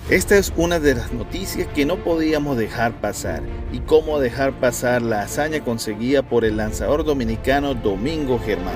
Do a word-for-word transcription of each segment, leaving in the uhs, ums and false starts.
Esta es una de las noticias que no podíamos dejar pasar, y cómo dejar pasar la hazaña conseguida por el lanzador dominicano Domingo Germán.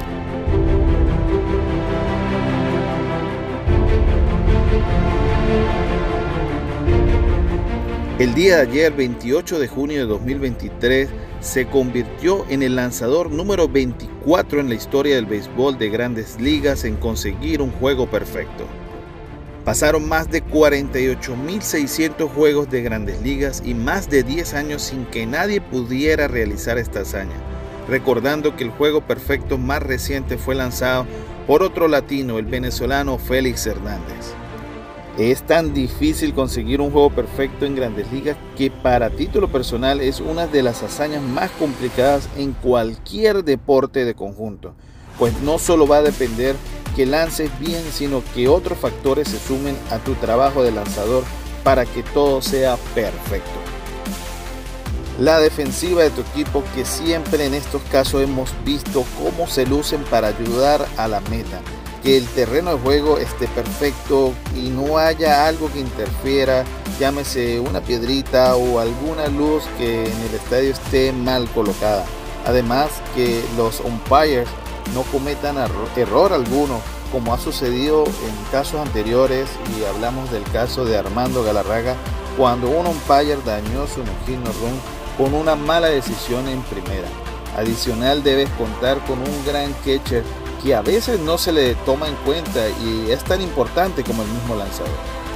El día de ayer, veintiocho de junio de dos mil veintitrés, se convirtió en el lanzador número veinticuatro en la historia del béisbol de Grandes Ligas en conseguir un juego perfecto. Pasaron más de cuarenta y ocho mil seiscientos juegos de Grandes Ligas y más de diez años sin que nadie pudiera realizar esta hazaña, recordando que el juego perfecto más reciente fue lanzado por otro latino, el venezolano Félix Hernández. Es tan difícil conseguir un juego perfecto en Grandes Ligas que para título personal es una de las hazañas más complicadas en cualquier deporte de conjunto, pues no solo va a depender que lances bien, sino que otros factores se sumen a tu trabajo de lanzador para que todo sea perfecto. La defensiva de tu equipo, que siempre en estos casos hemos visto cómo se lucen para ayudar a la meta, que el terreno de juego esté perfecto y no haya algo que interfiera, llámese una piedrita o alguna luz que en el estadio esté mal colocada. Además, que los umpires no cometan error alguno, como ha sucedido en casos anteriores, y hablamos del caso de Armando Galarraga, cuando un umpire dañó su no-hit no-run con una mala decisión en primera. Adicional, debes contar con un gran catcher que a veces no se le toma en cuenta y es tan importante como el mismo lanzador.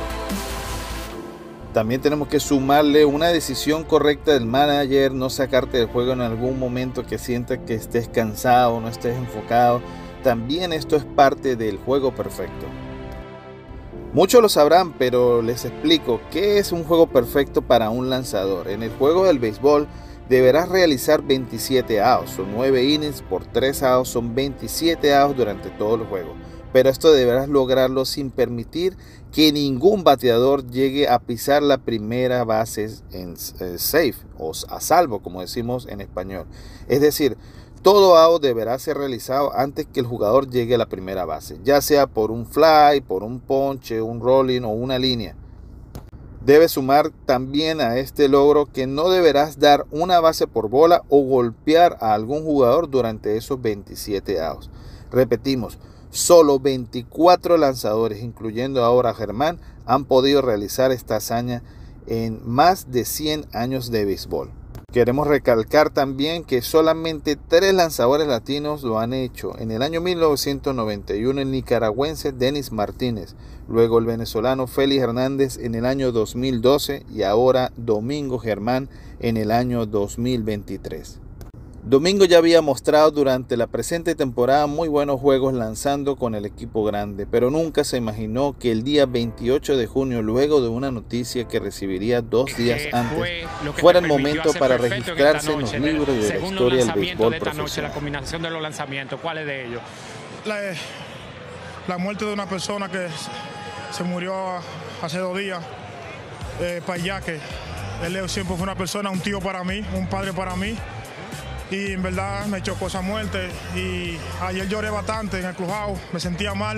También tenemos que sumarle una decisión correcta del manager, no sacarte del juego en algún momento que sientas que estés cansado, no estés enfocado. También esto es parte del juego perfecto. Muchos lo sabrán, pero les explico qué es un juego perfecto para un lanzador. En el juego del béisbol deberás realizar veintisiete outs, o nueve innings por tres outs, son veintisiete outs durante todo el juego. Pero esto deberás lograrlo sin permitir que ningún bateador llegue a pisar la primera base en eh, safe o a salvo, como decimos en español. Es decir, todo out deberá ser realizado antes que el jugador llegue a la primera base, ya sea por un fly, por un ponche, un rolling o una línea. Debes sumar también a este logro que no deberás dar una base por bola o golpear a algún jugador durante esos veintisiete outs. Repetimos, solo veinticuatro lanzadores, incluyendo ahora a Germán, han podido realizar esta hazaña en más de cien años de béisbol. Queremos recalcar también que solamente tres lanzadores latinos lo han hecho. En el año mil novecientos noventa y uno el nicaragüense Denis Martínez, luego el venezolano Félix Hernández en el año dos mil doce y ahora Domingo Germán en el año dos mil veintitrés. Domingo ya había mostrado durante la presente temporada muy buenos juegos lanzando con el equipo grande, pero nunca se imaginó que el día veintiocho de junio, luego de una noticia que recibiría dos días antes, fuera el momento para registrarse en los libros de la historia del béisbol profesional. La combinación de los lanzamientos, ¿cuáles de ellos? La, la muerte de una persona que se murió hace dos días, eh, Payaque. Él siempre fue una persona, un tío para mí, un padre para mí. Y en verdad me chocó esa muerte y ayer lloré bastante en el clubhouse, me sentía mal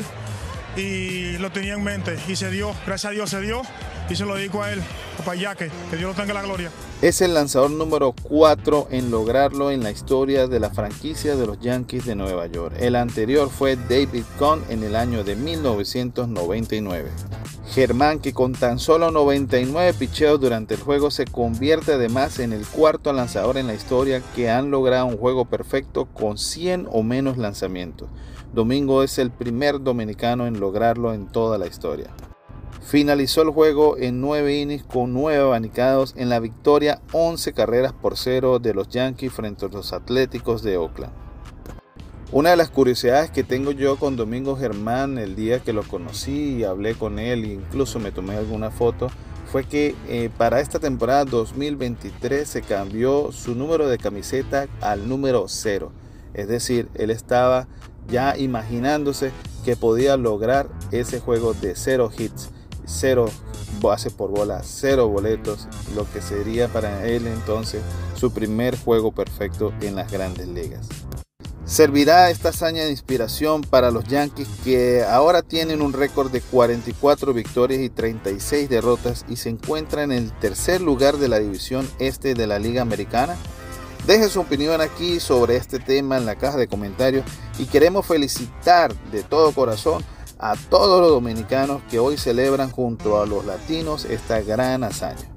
y lo tenía en mente y se dio, gracias a Dios se dio y se lo dedico a él, a Payaque, que Dios lo tenga en la gloria. Es el lanzador número cuatro en lograrlo en la historia de la franquicia de los Yankees de Nueva York. El anterior fue David Cone en el año de mil novecientos noventa y nueve. Germán, que con tan solo noventa y nueve picheos durante el juego, se convierte además en el cuarto lanzador en la historia que han logrado un juego perfecto con cien o menos lanzamientos. Domingo es el primer dominicano en lograrlo en toda la historia. Finalizó el juego en nueve innings con nueve abanicados en la victoria once carreras por cero de los Yankees frente a los Atléticos de Oakland. Una de las curiosidades que tengo yo con Domingo Germán el día que lo conocí y hablé con él e incluso me tomé alguna foto fue que eh, para esta temporada dos mil veintitrés se cambió su número de camiseta al número cero. Es decir, él estaba ya imaginándose que podía lograr ese juego de cero hits, cero base por bola, cero boletos, lo que sería para él entonces su primer juego perfecto en las Grandes Ligas. ¿Servirá esta hazaña de inspiración para los Yankees, que ahora tienen un récord de cuarenta y cuatro victorias y treinta y seis derrotas y se encuentran en el tercer lugar de la división este de la Liga Americana? Deje su opinión aquí sobre este tema en la caja de comentarios y queremos felicitar de todo corazón a todos los dominicanos que hoy celebran junto a los latinos esta gran hazaña.